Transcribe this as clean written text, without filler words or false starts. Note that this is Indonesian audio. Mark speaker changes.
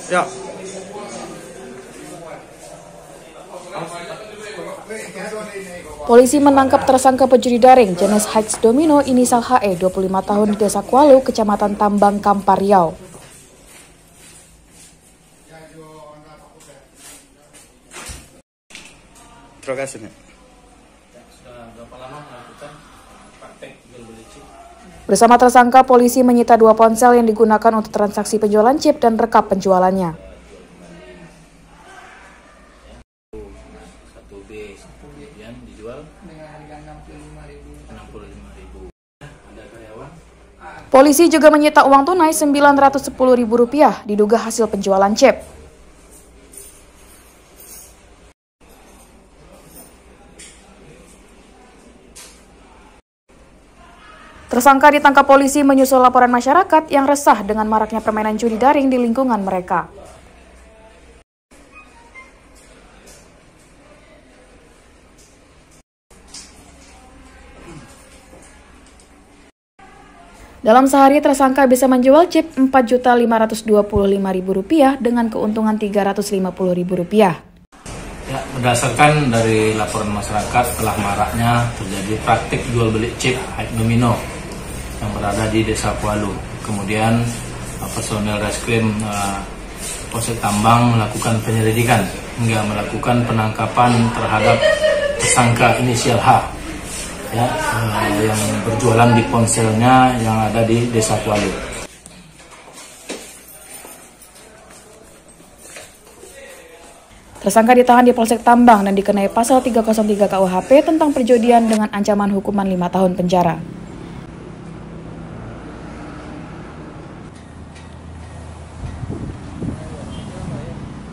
Speaker 1: Ya.
Speaker 2: Polisi menangkap tersangka pencuri daring jenis Hikes Domino inisial HE 25 tahun di Desa Kualu, Kecamatan Tambang, Kampar, Riau.
Speaker 1: Terima kasih.
Speaker 3: Sudah berapa lama melakukan praktek jual beli chip?
Speaker 2: Bersama tersangka, polisi menyita 2 ponsel yang digunakan untuk transaksi penjualan chip dan rekap penjualannya.
Speaker 3: 1B kemudian dijual dengan harga 65.000. Ada karyawan?
Speaker 2: Polisi juga menyita uang tunai Rp910.000 diduga hasil penjualan chip. Tersangka ditangkap polisi menyusul laporan masyarakat yang resah dengan maraknya permainan judi daring di lingkungan mereka. Dalam sehari, tersangka bisa menjual chip Rp4.525.000 dengan keuntungan Rp350.000.
Speaker 3: Ya, berdasarkan dari laporan masyarakat telah maraknya terjadi praktik jual beli chip Hikes Domino yang berada di Desa Kualu. Kemudian personel reskrim Polsek Tambang melakukan penyelidikan hingga melakukan penangkapan terhadap tersangka inisial H ya, yang berjualan di ponselnya yang ada di Desa Kualu.
Speaker 2: Tersangka ditahan di Polsek Tambang dan dikenai pasal 303 KUHP tentang perjudian dengan ancaman hukuman 5 tahun penjara.